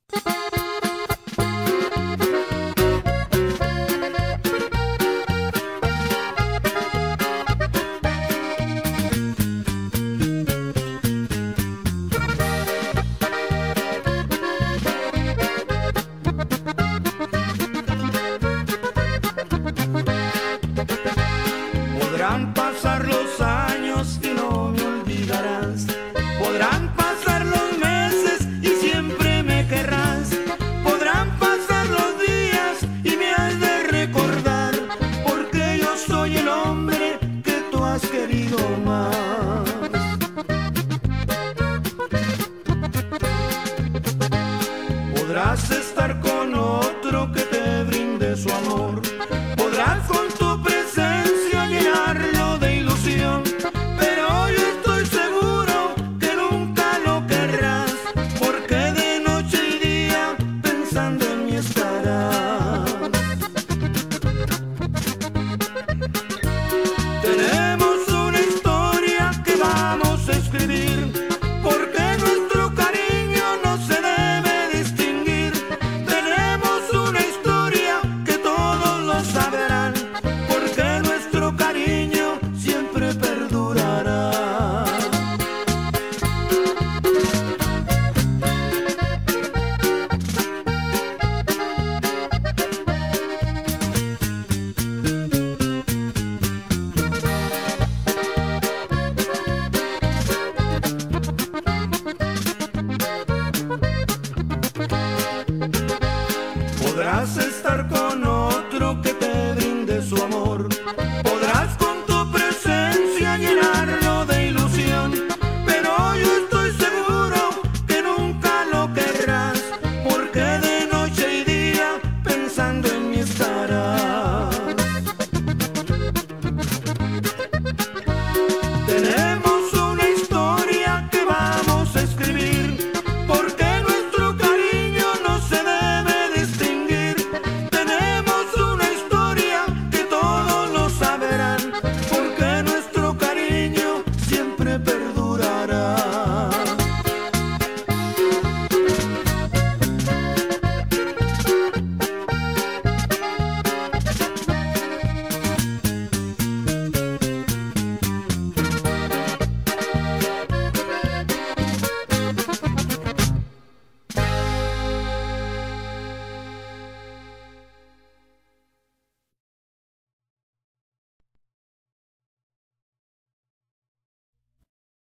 Podrán pasar los años y no me olvidarás. Podrán pasar los meses y siempre me querrás. Podrán pasar los días y me has de recordar, porque yo soy el hombre que tú has querido más. Podrás